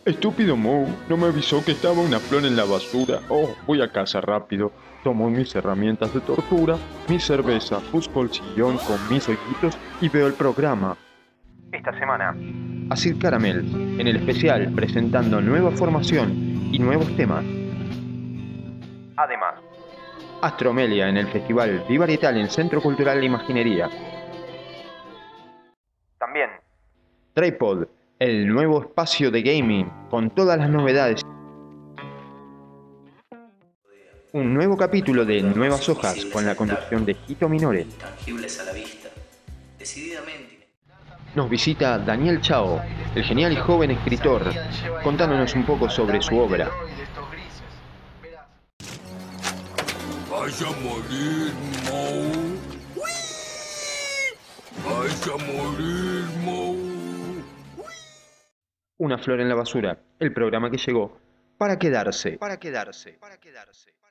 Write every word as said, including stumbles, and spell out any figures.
Estúpido Moe, no me avisó que estaba una flor en la basura. Oh, voy a casa rápido. Tomo mis herramientas de tortura, mi cerveza, busco el sillón con mis ojitos y veo el programa. Esta semana, Acid Caramel, en el especial presentando nueva formación y nuevos temas. Además, Astromelia en el festival Vivarietal en Centro Cultural de Imaginería. También, Tripod, el nuevo espacio de gaming con todas las novedades. Un nuevo capítulo de Nuevas Hojas con la conducción de Hito Minore. Intangibles a la vista, decididamente. Nos visita Daniel Chao, el genial y joven escritor, contándonos un poco sobre su obra. Vas a morir, Moe. Vas a morir, Moe. Una flor en la basura, el programa que llegó para quedarse. Para quedarse. Para quedarse.